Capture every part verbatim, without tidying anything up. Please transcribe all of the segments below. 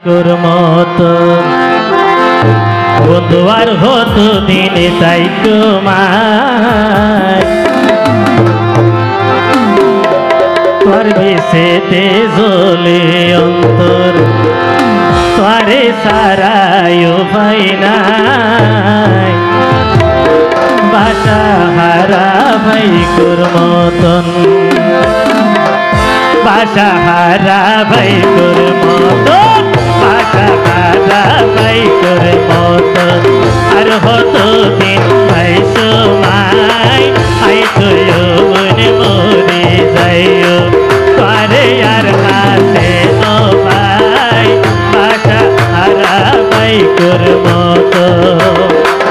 বাইকুর মতন বন্ধু আর হতো দিনে তাই তোমায় তোর বিষেতে জ্বলে অন্তর তোরে সারায়ও ভাই নাই বাসা হারা বাইকুর মতন বাসা হারা বাইকুর মতন বাসা হারা বাইকুর মতন আর হতো দিন ভাই সময় আই তুইও মনে মরে যাইও তোরে আর হাতে নো ভাই বাসা হারা বাইকুর মতন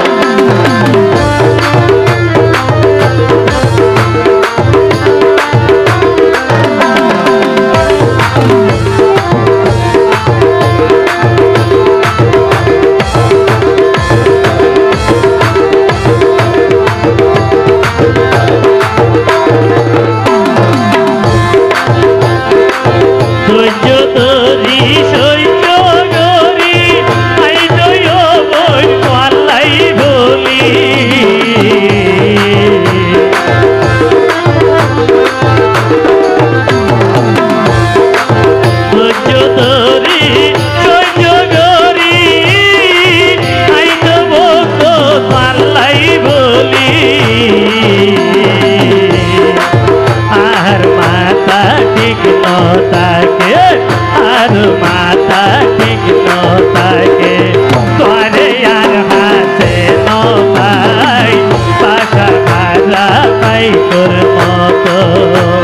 আর মাথা ঠিক নতাকে তোরে আর হাতে নয় বাসা হারা বাইকুর মতন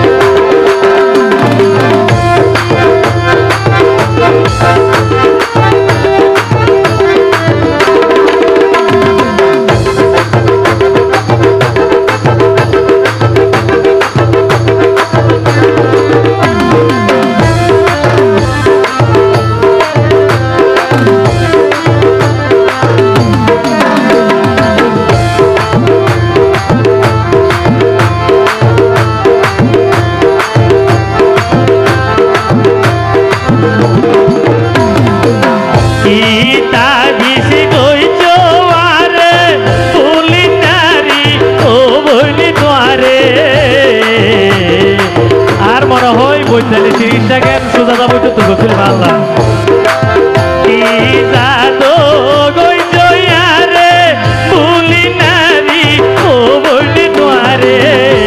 বইতালি তিরিশ সেকেন্ড সোজা যাবো তো তোকে ফিল্ম আল্লাহ কি জাদু গইজয়ারে ভুলি নারী ও বলি তোয়ারে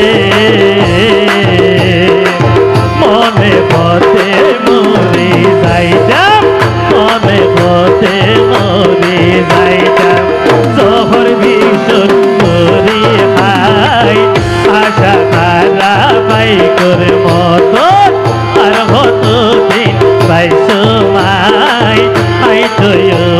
মনে পথে মরে যাইতাম মনে পথে মরে যাইতাম জহর ভীষণ করে হাই আশা হারা বাইকুর মতন আর হতো দিন ভাই সময় আই তো